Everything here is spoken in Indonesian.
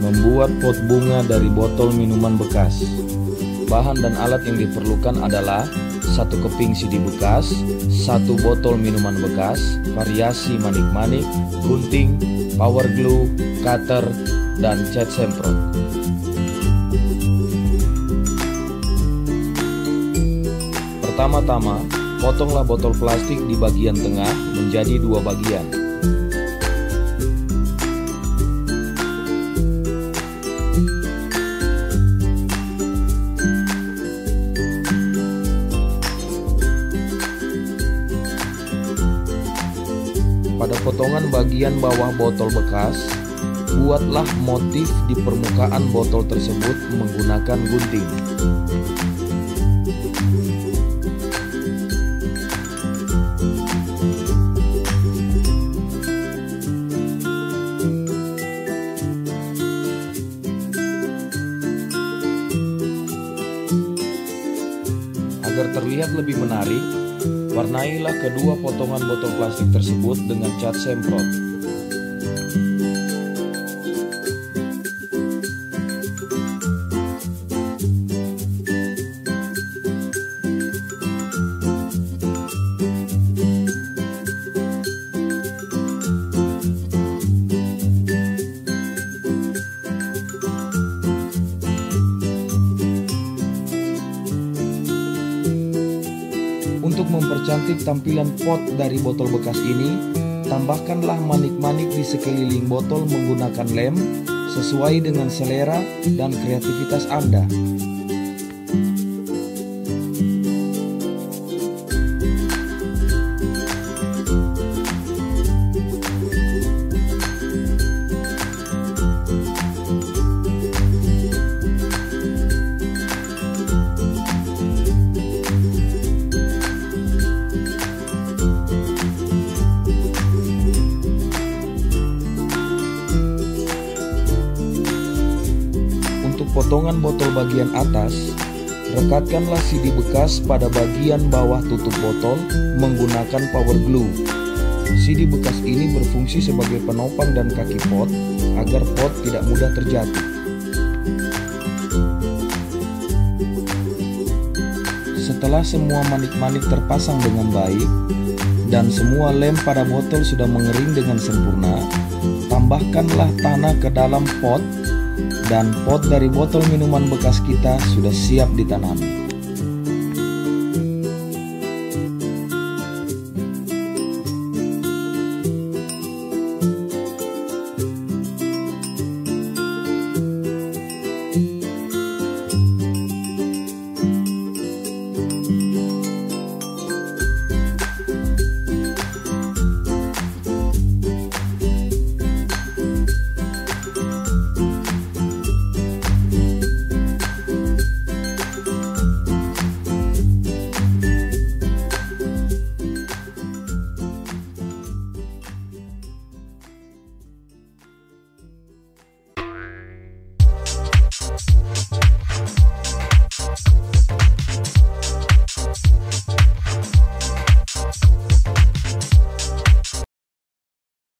Membuat pot bunga dari botol minuman bekas. Bahan dan alat yang diperlukan adalah 1 keping CD bekas, 1 botol minuman bekas, variasi manik-manik, gunting, power glue, cutter, dan cat semprot. Pertama-tama, potonglah botol plastik di bagian tengah menjadi 2 bagian. Pada potongan bagian bawah botol bekas, buatlah motif di permukaan botol tersebut menggunakan gunting. Agar terlihat lebih menarik, warnailah kedua potongan botol plastik tersebut dengan cat semprot. Untuk mempercantik tampilan pot dari botol bekas ini, tambahkanlah manik-manik di sekeliling botol menggunakan lem sesuai dengan selera dan kreativitas Anda. Potongan botol bagian atas, rekatkanlah CD bekas pada bagian bawah tutup botol menggunakan power glue. CD bekas ini berfungsi sebagai penopang dan kaki pot agar pot tidak mudah terjatuh. Setelah semua manik-manik terpasang dengan baik dan semua lem pada botol sudah mengering dengan sempurna, tambahkanlah tanah ke dalam pot. Dan pot dari botol minuman bekas kita sudah siap ditanami.